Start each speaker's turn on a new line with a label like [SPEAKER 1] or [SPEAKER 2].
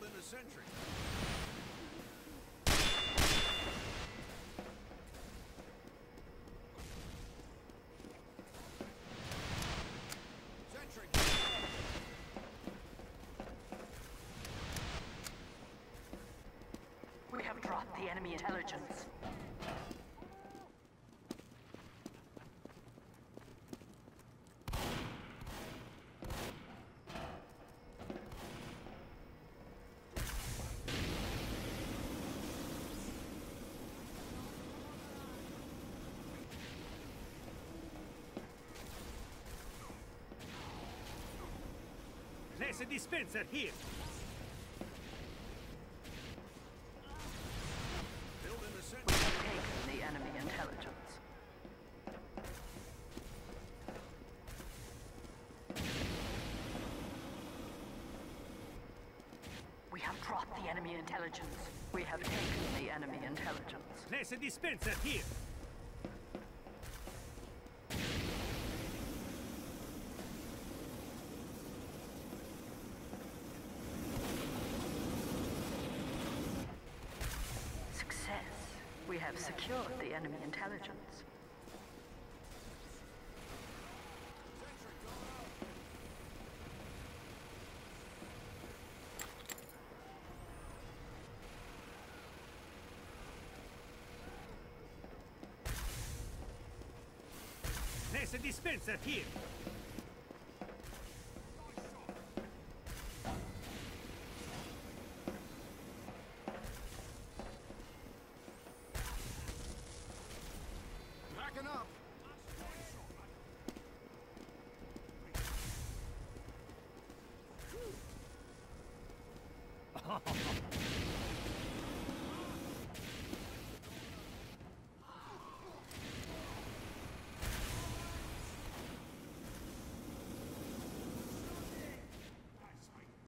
[SPEAKER 1] Building a sentry. Sentry.
[SPEAKER 2] We have dropped the enemy intelligence.
[SPEAKER 3] There's a dispenser here.
[SPEAKER 1] Building a sentry.
[SPEAKER 2] We have taken the enemy intelligence. We have dropped the enemy intelligence. We have taken the enemy intelligence.
[SPEAKER 3] There's a dispenser here.
[SPEAKER 2] Success. We have secured the enemy intelligence.
[SPEAKER 3] There's a dispenser here.
[SPEAKER 1] Backing up.